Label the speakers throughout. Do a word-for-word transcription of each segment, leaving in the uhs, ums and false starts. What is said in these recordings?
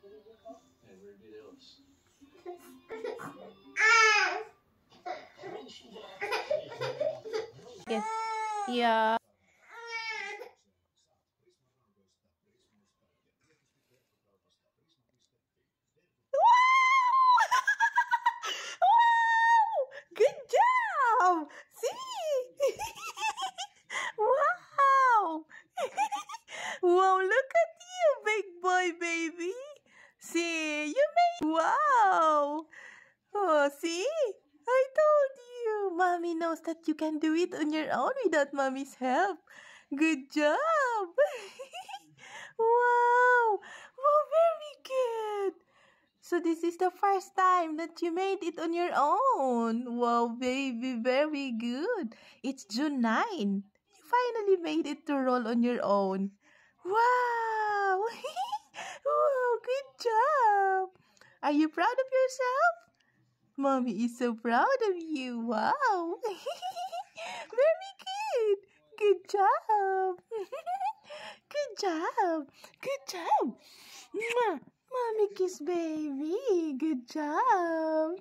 Speaker 1: Yes. Yeah. Wow! Good job! See? Wow! Wow, look at you, big boy baby. See, you made wow. Oh, see? I told you. Mommy knows that you can do it on your own without mommy's help. Good job. Wow. Wow, very good. So this is the first time that you made it on your own. Wow, baby, very good. It's June ninth. You finally made it to roll on your own. Wow! Wow, good job. Are you proud of yourself? Mommy is so proud of you. Wow. Very good. Good job. Good job. Good job. Mwah. Mommy kiss baby. Good job.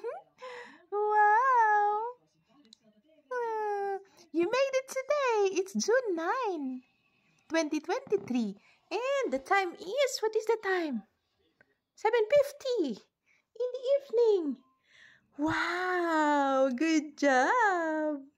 Speaker 1: Wow. Uh, you made it today. It's June ninth, twenty twenty-three. And the time is, what is the time? seven fifty in the evening. Wow, good job.